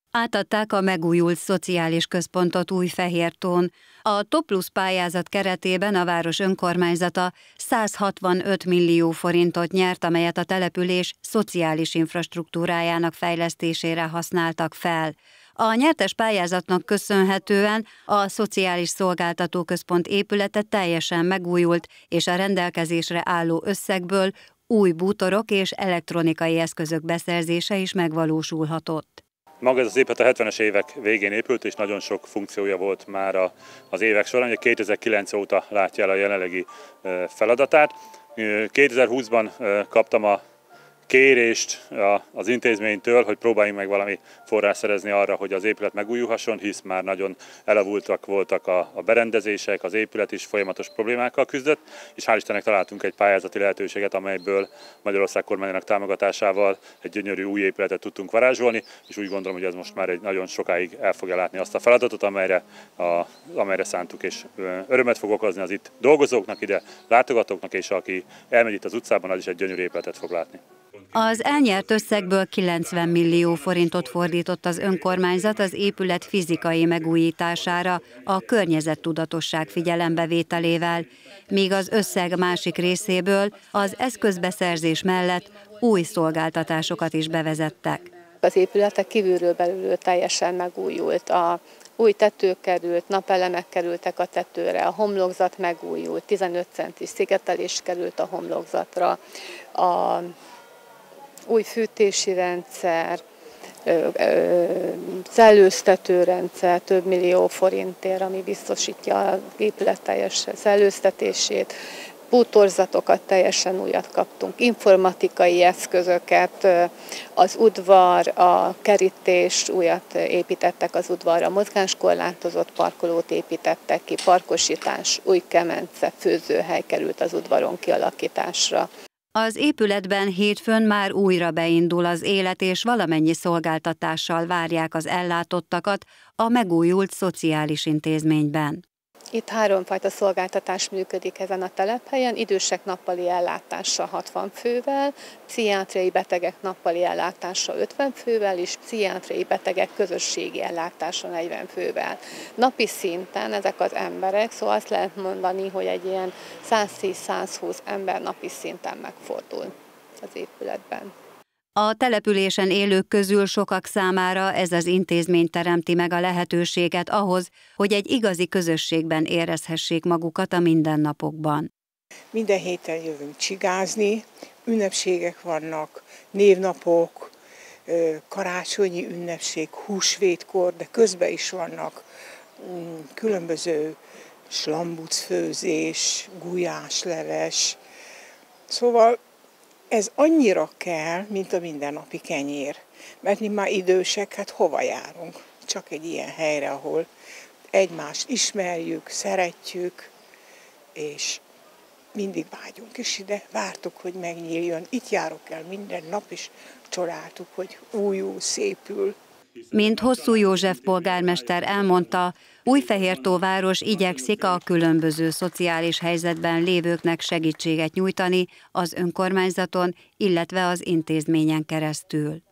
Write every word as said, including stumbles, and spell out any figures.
Átadták a megújult szociális központot Újfehértón. A TOPLUSZ pályázat keretében a város önkormányzata százhatvanöt millió forintot nyert, amelyet a település szociális infrastruktúrájának fejlesztésére használtak fel. A nyertes pályázatnak köszönhetően a Szociális Szolgáltatóközpont épülete teljesen megújult, és a rendelkezésre álló összegből új bútorok és elektronikai eszközök beszerzése is megvalósulhatott. Maga ez az épület a hetvenes évek végén épült, és nagyon sok funkciója volt már az évek során. kétezer-kilenc óta látja el a jelenlegi feladatát. kétezer-húszban kaptam a kérést az intézménytől, hogy próbáljunk meg valami forrás szerezni arra, hogy az épület megújulhasson, hisz már nagyon elavultak voltak a, a berendezések, az épület is folyamatos problémákkal küzdött, és hál' Istennek találtunk egy pályázati lehetőséget, amelyből Magyarország kormányának támogatásával egy gyönyörű új épületet tudtunk varázsolni, és úgy gondolom, hogy ez most már egy nagyon sokáig el fogja látni azt a feladatot, amelyre, a, amelyre szántuk, és örömet fog okozni az itt dolgozóknak, ide látogatóknak, és aki elmegy itt az utcában, az is egy gyönyörű épületet fog látni. Az elnyert összegből kilencven millió forintot fordított az önkormányzat az épület fizikai megújítására a környezettudatosság figyelembevételével, míg az összeg másik részéből az eszközbeszerzés mellett új szolgáltatásokat is bevezettek. Az épületek kívülről belülről teljesen megújult. A új tető került, napelemek kerültek a tetőre, a homlokzat megújult, tizenöt centis szigetelés került a homlokzatra, a új fűtési rendszer, szellőztető rendszer több millió forintért, ami biztosítja az épület teljes szellőztetését, bútorzatokat teljesen újat kaptunk, informatikai eszközöket, az udvar, a kerítés, újat építettek az udvarra, mozgáskorlátozott parkolót építettek ki, parkosítás, új kemence, főzőhely került az udvaron kialakításra. Az épületben hétfőn már újra beindul az élet, és valamennyi szolgáltatással várják az ellátottakat a megújult szociális intézményben. Itt háromfajta szolgáltatás működik ezen a telephelyen, idősek nappali ellátása hatvan fővel, pszichiátriai betegek nappali ellátása ötven fővel, és pszichiátriai betegek közösségi ellátása negyven fővel. Napi szinten ezek az emberek, szóval azt lehet mondani, hogy egy ilyen száztíz-százhúsz ember napi szinten megfordul az épületben. A településen élők közül sokak számára ez az intézmény teremti meg a lehetőséget ahhoz, hogy egy igazi közösségben érezhessék magukat a mindennapokban. Minden héten jövünk csigázni, ünnepségek vannak, névnapok, karácsonyi ünnepség, húsvétkor, de közben is vannak különböző slambucfőzés, gulyásleves, szóval ez annyira kell, mint a mindennapi kenyér, mert mi már idősek, hát hova járunk? Csak egy ilyen helyre, ahol egymást ismerjük, szeretjük, és mindig vágyunk is ide, vártuk, hogy megnyíljon. Itt járok el minden nap, és csodáltuk, hogy újul, szépül. Mint Hosszú József polgármester elmondta, Újfehértó város igyekszik a különböző szociális helyzetben lévőknek segítséget nyújtani az önkormányzaton, illetve az intézményen keresztül.